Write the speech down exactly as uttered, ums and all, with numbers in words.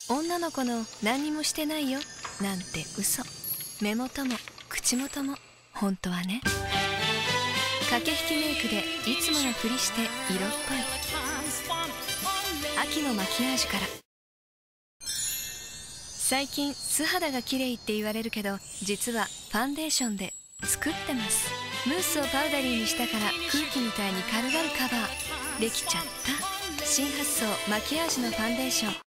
女の子の何にもしてないよなんて嘘。目元も口元も本当はね。駆け引きメイクでいつものふりして色っぽい。秋のマキアージュから。最近素肌が綺麗って言われるけど、実はファンデーションで作ってます。ムースをパウダリーにしたから空気みたいに軽々カバーできちゃった。新発想マキアージュのファンデーション。